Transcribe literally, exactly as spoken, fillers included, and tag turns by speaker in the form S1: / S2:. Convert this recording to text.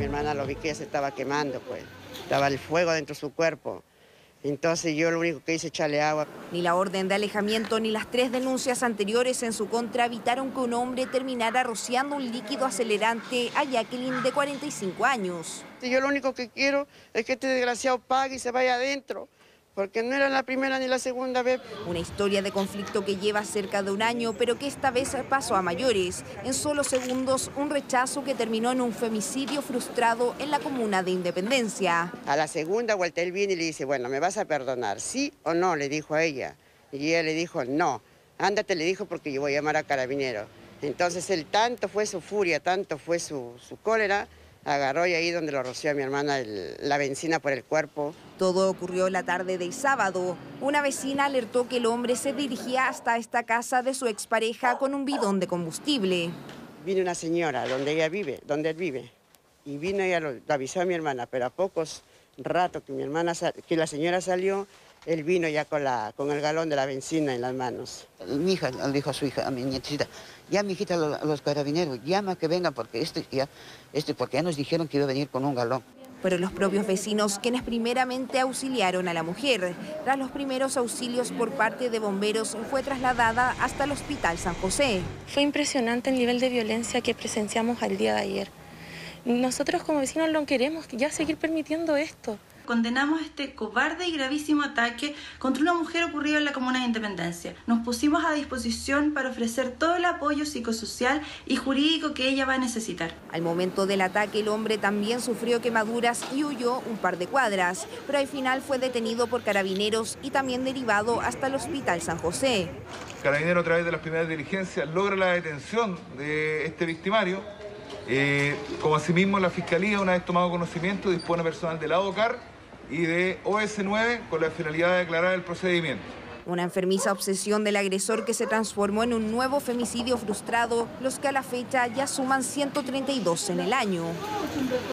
S1: Mi hermana lo vi que ella se estaba quemando, pues. Estaba el fuego dentro de su cuerpo. Entonces yo lo único que hice es echarle agua.
S2: Ni la orden de alejamiento ni las tres denuncias anteriores en su contra evitaron que un hombre terminara rociando un líquido acelerante a Jacqueline, de cuarenta y cinco años.
S1: Yo lo único que quiero es que este desgraciado pague y se vaya adentro, porque no era la primera ni la segunda vez.
S2: Una historia de conflicto que lleva cerca de un año, pero que esta vez pasó a mayores. En solo segundos, un rechazo que terminó en un femicidio frustrado en la comuna de Independencia.
S1: A la segunda vuelta él viene y le dice, bueno, ¿me vas a perdonar? ¿Sí o no? Le dijo a ella. Y ella le dijo, no. Ándate, le dijo, porque yo voy a llamar a Carabineros. Entonces él, tanto fue su furia, tanto fue su, su cólera, agarró y ahí donde lo roció a mi hermana el, la benzina por el cuerpo.
S2: Todo ocurrió la tarde del sábado. Una vecina alertó que el hombre se dirigía hasta esta casa de su expareja con un bidón de combustible.
S1: Vino una señora donde ella vive, donde él vive, y vino y lo, lo avisó a mi hermana, pero a pocos ratos que mi hermana, que la señora salió, él vino ya con, la, con el galón de la benzina en las manos.
S3: Mi hija le dijo a su hija, a mi nietecita, ya mi hijita a los Carabineros, llama que vengan porque este ya, este porque ya nos dijeron que iba a venir con un galón.
S2: Fueron los propios vecinos quienes primeramente auxiliaron a la mujer. Tras los primeros auxilios por parte de bomberos, fue trasladada hasta el Hospital San José.
S4: Fue impresionante el nivel de violencia que presenciamos el día de ayer. Nosotros como vecinos no queremos ya seguir permitiendo esto.
S5: Condenamos este cobarde y gravísimo ataque contra una mujer ocurrido en la comuna de Independencia. Nos pusimos a disposición para ofrecer todo el apoyo psicosocial y jurídico que ella va a necesitar.
S2: Al momento del ataque, el hombre también sufrió quemaduras y huyó un par de cuadras, pero al final fue detenido por Carabineros y también derivado hasta el Hospital San José.
S6: Carabineros, a través de las primeras diligencias, logra la detención de este victimario. Eh, como asimismo la Fiscalía, una vez tomado conocimiento, dispone personal de la OCAR y de O S nueve con la finalidad de declarar el procedimiento.
S2: Una enfermiza obsesión del agresor que se transformó en un nuevo femicidio frustrado, los que a la fecha ya suman ciento treinta y dos en el año.